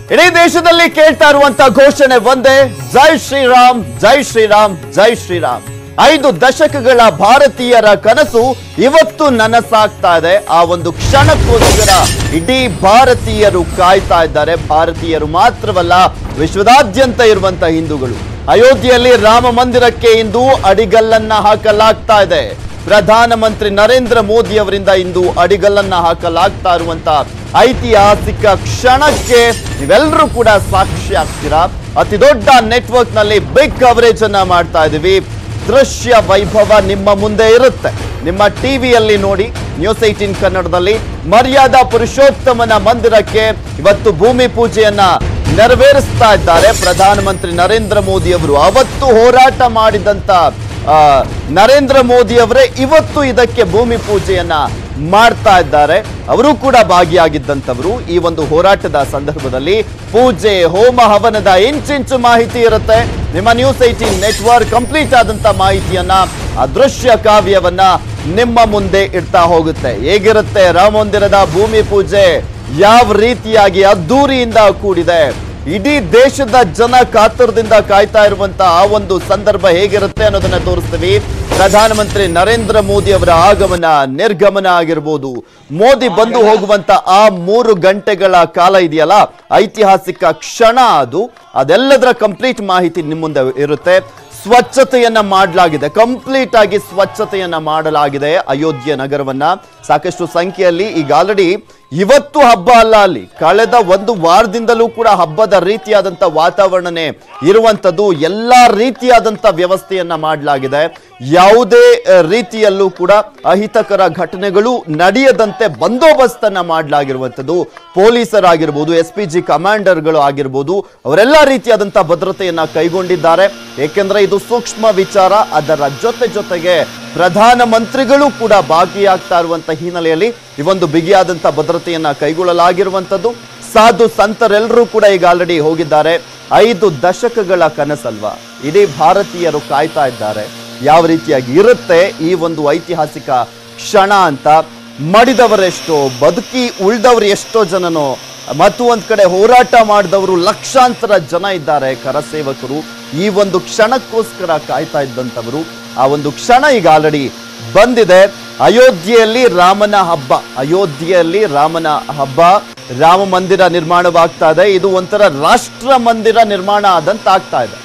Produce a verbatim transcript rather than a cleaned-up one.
ಇಡೀ ದೇಶದಲ್ಲಿ ಕೇಳ್ತಾ ಇರುವಂತ ಘೋಷಣೆ ಒಂದೇ, ಜೈ ಶ್ರೀರಾಮ್ ಜೈ ಶ್ರೀರಾಮ್ ಜೈ ಶ್ರೀರಾಮ್. ಐದು ದಶಕಗಳ ಭಾರತೀಯರ ಕನಸು ಇವತ್ತು ನನಸಾಗ್ತಾ ಇದೆ. ಆ ಒಂದು ಕ್ಷಣಕ್ಕೋಸ್ಕರ ಇಡೀ ಭಾರತೀಯರು ಕಾಯ್ತಾ ಇದ್ದಾರೆ. ಭಾರತೀಯರು ಮಾತ್ರವಲ್ಲ, ವಿಶ್ವದಾದ್ಯಂತ ಇರುವಂತ ಹಿಂದೂಗಳು. ಅಯೋಧ್ಯೆಯಲ್ಲಿ ರಾಮ ಮಂದಿರಕ್ಕೆ ಇಂದು ಅಡಿಗಲ್ಲನ್ನ ಹಾಕಲಾಗ್ತಾ ಇದೆ. ಪ್ರಧಾನಮಂತ್ರಿ ನರೇಂದ್ರ ಮೋದಿ ಅವರಿಂದ ಇಂದು ಅಡಿಗಲ್ಲನ್ನ ಹಾಕಲಾಗ್ತಾ ಇರುವಂತ ಐತಿಹಾಸಿಕ ಕ್ಷಣಕ್ಕೆ ನೀವೆಲ್ಲರೂ ಕೂಡ ಸಾಕ್ಷಿ ಆಗ್ತೀರಾ. ಅತಿ ದೊಡ್ಡ ನೆಟ್ವರ್ಕ್ ನಲ್ಲಿ ಬಿಗ್ ಕವರೇಜ್ ಅನ್ನ ಮಾಡ್ತಾ ಇದೀವಿ. ದೃಶ್ಯ ವೈಭವ ನಿಮ್ಮ ಮುಂದೆ ಇರುತ್ತೆ. ನಿಮ್ಮ ಟಿವಿಯಲ್ಲಿ ನೋಡಿ, ನ್ಯೂಸ್ ಏಟೀನ್ ಕನ್ನಡದಲ್ಲಿ ಮರ್ಯಾದಾ ಪುರುಷೋತ್ತಮನ ಮಂದಿರಕ್ಕೆ ಇವತ್ತು ಭೂಮಿ ಪೂಜೆಯನ್ನ ನೆರವೇರಿಸ್ತಾ ಇದ್ದಾರೆ ಪ್ರಧಾನಮಂತ್ರಿ ನರೇಂದ್ರ ಮೋದಿ ಅವರು. ಅವತ್ತು ಹೋರಾಟ ಮಾಡಿದಂತ ಆ ನರೇಂದ್ರ ಮೋದಿ ಅವರೇ ಇವತ್ತು ಇದಕ್ಕೆ ಭೂಮಿ ಪೂಜೆಯನ್ನ ಮಾಡ್ತಾ ಇದ್ದಾರೆ. ಅವರು ಕೂಡ ಭಾಗಿಯಾಗಿದ್ದಂಥವರು. ಈ ಒಂದು ಹೋರಾಟದ ಸಂದರ್ಭದಲ್ಲಿ ಪೂಜೆ, ಹೋಮ ಹವನದ ಇಂಚಿಂಚು ಮಾಹಿತಿ ಇರುತ್ತೆ. ನಿಮ್ಮ ನ್ಯೂಸ್ ಏಟೀನ್ ನೆಟ್ವರ್ಕ್ ಕಂಪ್ಲೀಟ್ ಆದಂತ ಮಾಹಿತಿಯನ್ನ, ಆ ದೃಶ್ಯ ಕಾವ್ಯವನ್ನ ನಿಮ್ಮ ಮುಂದೆ ಇಡ್ತಾ ಹೋಗುತ್ತೆ. ಹೇಗಿರುತ್ತೆ ರಾಮ ಮಂದಿರದ ಭೂಮಿ ಪೂಜೆ, ಯಾವ ರೀತಿಯಾಗಿ ಅದ್ದೂರಿಯಿಂದ ಕೂಡಿದೆ, ಇಡೀ ದೇಶದ ಜನ ಕಾತರದಿಂದ ಕಾಯ್ತಾ ಇರುವಂತ ಆ ಒಂದು ಸಂದರ್ಭ ಹೇಗಿರುತ್ತೆ ಅನ್ನೋದನ್ನ ತೋರಿಸ್ತೀವಿ. ಪ್ರಧಾನಮಂತ್ರಿ ನರೇಂದ್ರ ಮೋದಿ ಅವರ ಆಗಮನ, ನಿರ್ಗಮನ ಆಗಿರ್ಬೋದು, ಮೋದಿ ಬಂದು ಹೋಗುವಂತ ಆ ಮೂರು ಗಂಟೆಗಳ ಕಾಲ ಇದೆಯಲ್ಲ, ಐತಿಹಾಸಿಕ ಕ್ಷಣ ಅದು. ಅದೆಲ್ಲದರ ಕಂಪ್ಲೀಟ್ ಮಾಹಿತಿ ನಿಮ್ಮ ಮುಂದೆ ಇರುತ್ತೆ. ಸ್ವಚ್ಛತೆಯನ್ನ ಮಾಡಲಾಗಿದೆ, ಕಂಪ್ಲೀಟ್ ಆಗಿ ಸ್ವಚ್ಛತೆಯನ್ನ ಮಾಡಲಾಗಿದೆ ಅಯೋಧ್ಯೆ ನಗರವನ್ನ. ಸಾಕಷ್ಟು ಸಂಖ್ಯೆಯಲ್ಲಿ ಈಗ ಆಲ್ರೆಡಿ ಇವತ್ತು ಹಬ್ಬ ಅಲ್ಲ, ಅಲ್ಲಿ ಕಳೆದ ಒಂದು ವಾರದಿಂದಲೂ ಕೂಡ ಹಬ್ಬದ ರೀತಿಯಾದಂತ ವಾತಾವರಣನೇ ಇರುವಂತದ್ದು. ಎಲ್ಲಾ ರೀತಿಯಾದಂತ ವ್ಯವಸ್ಥೆಯನ್ನ ಮಾಡಲಾಗಿದೆ. ಯಾವುದೇ ರೀತಿಯಲ್ಲೂ ಕೂಡ ಅಹಿತಕರ ಘಟನೆಗಳು ನಡೆಯದಂತೆ ಬಂದೋಬಸ್ತನ್ನ ಮಾಡಲಾಗಿರುವಂಥದ್ದು. ಪೊಲೀಸರಾಗಿರ್ಬೋದು, ಎಸ್ ಪಿ ಜಿ ಕಮಾಂಡರ್ಗಳು ಆಗಿರ್ಬೋದು, ಅವರೆಲ್ಲ ರೀತಿಯಾದಂತ ಭದ್ರತೆಯನ್ನ ಕೈಗೊಂಡಿದ್ದಾರೆ. ಏಕೆಂದ್ರೆ ಇದು ಸೂಕ್ಷ್ಮ ವಿಚಾರ. ಅದರ ಜೊತೆ ಜೊತೆಗೆ ಪ್ರಧಾನಮಂತ್ರಿಗಳು ಕೂಡ ಭಾಗಿಯಾಗ್ತಾ ಇರುವಂತ ಹಿನ್ನೆಲೆಯಲ್ಲಿ ಈ ಒಂದು ಬಿಗಿಯಾದಂತ ಭದ್ರತೆಯನ್ನ ಕೈಗೊಳ್ಳಲಾಗಿರುವಂತದ್ದು. ಸಾಧು ಸಂತರೆಲ್ಲರೂ ಕೂಡ ಈಗ ಆಲ್ರೆಡಿ ಹೋಗಿದ್ದಾರೆ. ಐದು ದಶಕಗಳ ಕನಸಲ್ವಾ, ಇಡೀ ಭಾರತೀಯರು ಕಾಯ್ತಾ ಇದ್ದಾರೆ ಯಾವ ರೀತಿಯಾಗಿ ಇರುತ್ತೆ ಈ ಒಂದು ಐತಿಹಾಸಿಕ ಕ್ಷಣ ಅಂತ. ಮಡಿದವರೆಷ್ಟೋ, ಬದುಕಿ ಉಳಿದವರು ಎಷ್ಟೋ ಜನನೋ, ಮತ್ತು ಒಂದ್ ಕಡೆ ಹೋರಾಟ ಮಾಡಿದವರು ಲಕ್ಷಾಂತರ ಜನ ಇದ್ದಾರೆ, ಕರಸೇವಕರು. ಈ ಒಂದು ಕ್ಷಣಕ್ಕೋಸ್ಕರ ಕಾಯ್ತಾ ಇದ್ದಂಥವರು. ಆ ಒಂದು ಕ್ಷಣ ಈಗ ಆಲ್ರೆಡಿ ಬಂದಿದೆ. ಅಯೋಧ್ಯೆಯಲ್ಲಿ ರಾಮನ ಹಬ್ಬ, ಅಯೋಧ್ಯೆಯಲ್ಲಿ ರಾಮನ ಹಬ್ಬ, ರಾಮ ಮಂದಿರ ನಿರ್ಮಾಣವಾಗ್ತಾ ಇದೆ. ಇದು ಒಂಥರ ರಾಷ್ಟ್ರ ಮಂದಿರ ನಿರ್ಮಾಣ ಆದಂತ ಆಗ್ತಾ ಇದೆ.